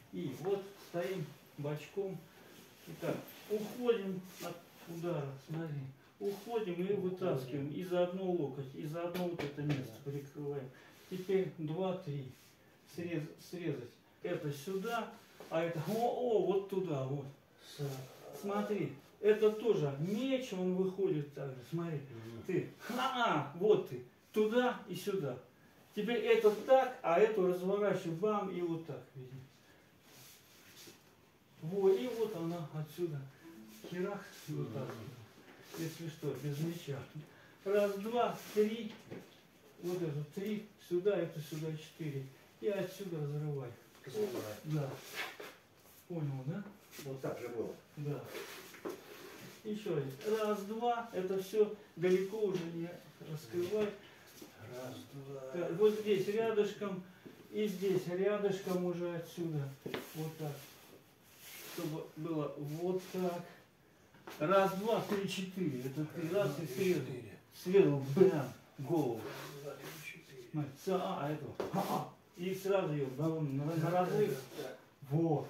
И вот стоим бочком. Итак, уходим от удара, смотри. Уходим и вытаскиваем. И заодно локоть, и заодно вот это место прикрываем. Теперь 2-3. Срезать. Это сюда, а это вот туда, вот. Смотри, это тоже меч, он выходит так же. Смотри, ты, вот ты, туда и сюда. Теперь это так, а эту разворачивай, бам, и вот так. Видишь? Вот, и вот она отсюда. Херах, и вот так. Если что, без меча. Раз, два, три. Вот это 3, сюда, это сюда 4. И отсюда разрывай. Да. Понял, да? Вот так же было. Да. Еще один. Раз, два. Это все далеко уже не раскрывай. Раз, два. Так, вот здесь рядышком. И здесь рядышком уже отсюда. Вот так. Чтобы было вот так. Раз, два, три, 4. Это 3 раз и срезал. Срезал, бэм, голову. А это. И сразу ее на разрыв. Вот.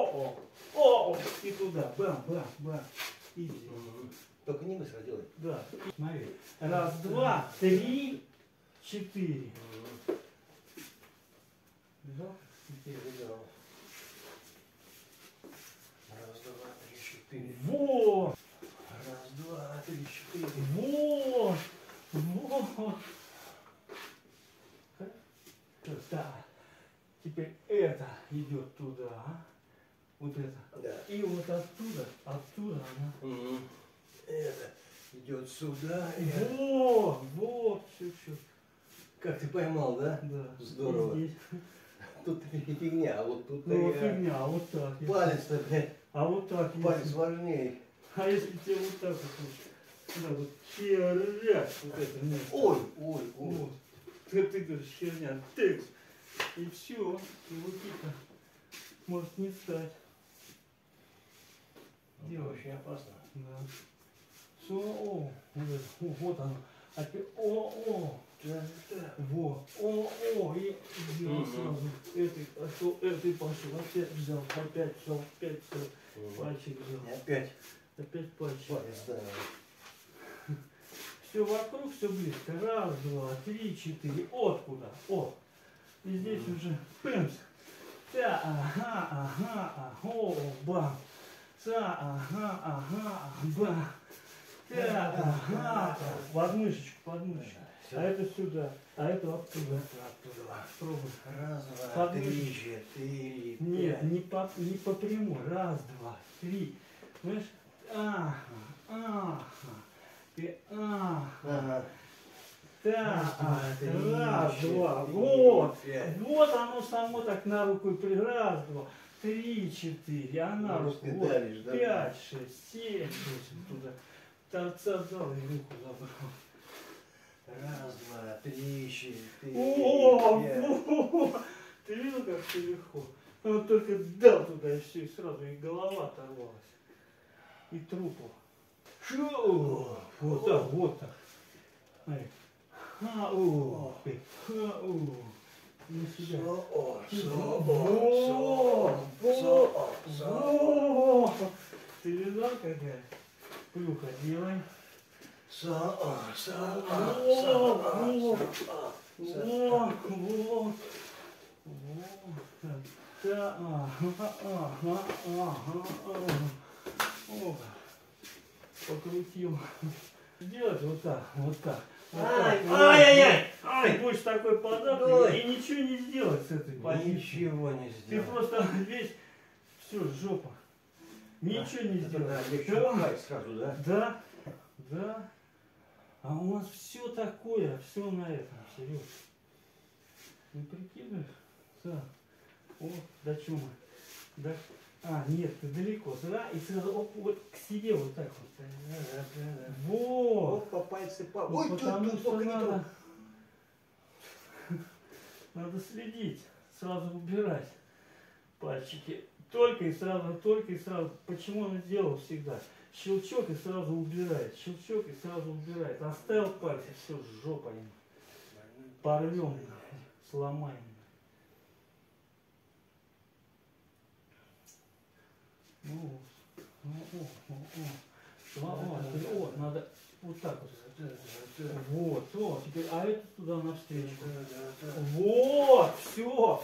И туда. Бам, бам, бам. И здесь. Только не быстро делай. Да. Смотри. Раз, два, 3, 4. Взял? Теперь взял. Раз, два, три, 4. Вот. Раз, два, три, 4. Вот. Вот. Да. Теперь это идет туда. Вот это. Да. И вот оттуда она. Это идет сюда. Вот, вот, чуть-чуть. Как ты поймал, да? Да. Здорово. И здесь. Тут фигня, а вот тут Ну, фигня, а вот так. палец-то, блядь, А вот так. палец Если... важнее. А если тебе вот так вот, сюда вот херня, вот это место. Ой. Вот. Ты говоришь, херня, текс. И все, и руки-то может не стать. Это очень опасно. Да. Все, вот оно. А теперь, вот, и сделал сразу. Этой пошел, опять взял, опять взял, пальчик взял. Опять пальчик. Все вокруг, все близко. Раз, два, 3, 4. Откуда? И здесь уже пымс. Бам. Бам. Подмышечку. А это сюда, а это оттуда. Пробуй. Раз, два, 3, 4, 5. Нет, не по прямой. Раз, два, 3. Знаешь? Так, раз, два, вот. Вот оно само так на руку. Раз, два, 3, 4. А на руку. Вот, 5, 6, 7, 8. Туда. Торца дал и руку забрал. Раз, два, 3, 4, 5. Ты видел, как все легко? Он только дал туда и все, и сразу и голова оторвалась. И трупу. Вот так, вот так. Смотри. На себя. Ты видал, какая? Плюха делай. Покрутил. Сделать вот так, вот так. Ай-яй-яй! Ты будешь такой податливый и ничего не сделать с этой позицией. Ничего не Ты сделал. просто весь, все, жопа. Ничего не сделал. Сразу, да? Да. А у нас все такое, все на этом, Сереж. Не прикидываешь? Да. До чего мы? Да. Нет, ты далеко. Да, и сразу вот к себе вот так вот. Вот. По пальцы, Ой, потому что надо следить, сразу убирать пальчики. Только и сразу. Почему он сделал всегда? Щелчок и сразу убирает. Щелчок и сразу убирает. Оставил пальцы, все, жопа ему. Порвем, сломаем. О, надо вот так вот. Вот, теперь, а это туда навстречу. Вот, все.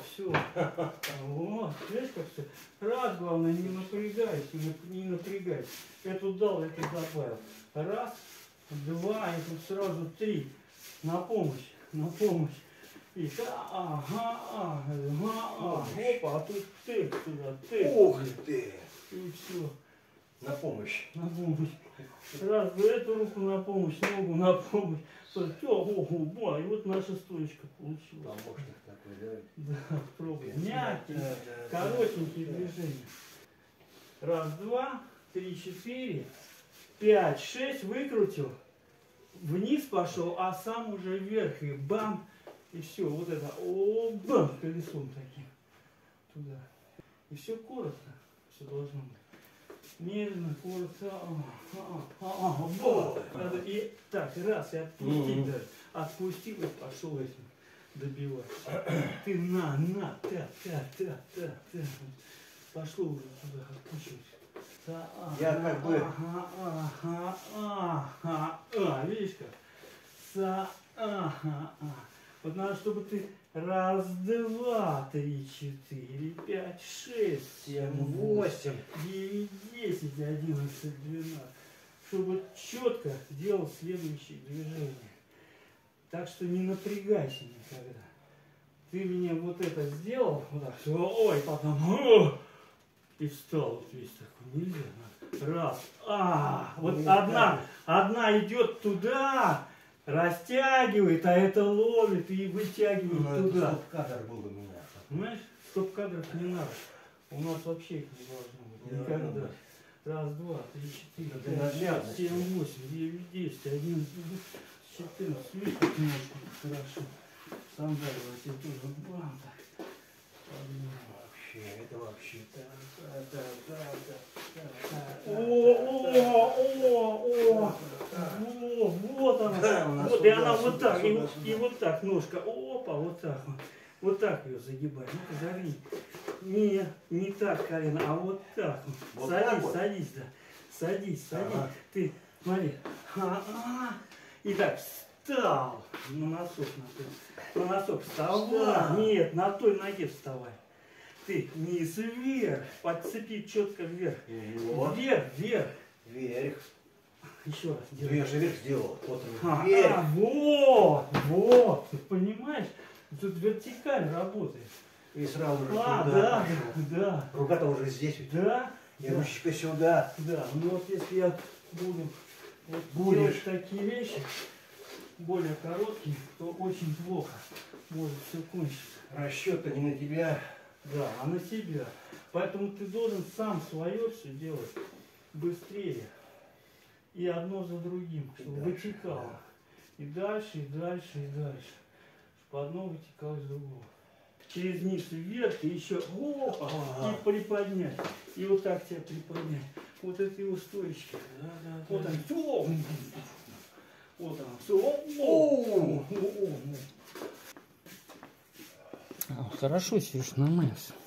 Вот, видишь, как все. Раз, главное, не напрягайся, не напрягайся. Эту дал, это добавил. Раз, два, и тут сразу три. На помощь. И опа, а тут ты туда, ты. Ух ты! И все. На помощь. Раз, эту руку на помощь, ногу на помощь. Все, и вот наша стоечка получилась. Помощник такой, да? Да, пробуй. Мягкие, коротенькие движения. Раз, два, три, четыре, пять, шесть, выкрутил. Вниз пошел, а сам уже вверх. И бам! И все, вот это, бам, колесом таким. Туда. И все коротко. Все должно быть. Медленно, коротко. Надо и так, раз, и отпустить даже. Отпустил и пошел этим добивать. Ты на, та. Пошло уже туда, откручивать. Я как бы... Видишь как? Вот надо, чтобы ты раз, два, три, четыре, пять, шесть, семь, восемь, 9, 10, 11, 12. Чтобы четко делал следующие движения. Так что не напрягайся никогда. Ты мне вот это сделал, вот так, ой, потом, и встал вот весь такой. Нельзя. Раз. Вот одна идет туда, растягивает, а это ловит и вытягивает туда. Стоп-кадр был у меня. Понимаешь, стоп-кадров не надо. У нас вообще их не должно быть. Никогда. Раз, два, три, четыре, пять, шесть, 7, 8, 9, 10, 11, 14. Видишь, как немножко хорошо. Сандалия тебе тоже. Бам, так. Это вообще. Вот она. Вот и она вот так. И вот так ножка. Опа, вот так вот. Вот так ее загибай. Ну-ка, загни. Не так колено, а вот так. Вот садись, да. Садись. Ты, смотри. И так, встал. На носок. На носок вставай. Нет, на той ноге вставай. Ты низ вверх. Подцепи четко вверх. Вот. Вверх. Еще раз делай. Я же вверх сделал. Вот он. Вверх. Вот. Ты понимаешь? Тут вертикаль работает. И сразу же туда. Да. Рука-то уже здесь. Да. И ручечка сюда. Да. Ну вот если я буду делать такие вещи, более короткие, то очень плохо может все кончиться. Расчет-то не на тебя. Да, а на себя. Поэтому ты должен сам свое все делать быстрее. И одно за другим, чтобы вытекало. И дальше. Чтобы одно вытекало из другого. Через низ вверх и еще и приподнять. И вот так тебя приподнять. Вот это его стоечка. Вот он. Вот он. Все. Хорошо сидишь, нормально все.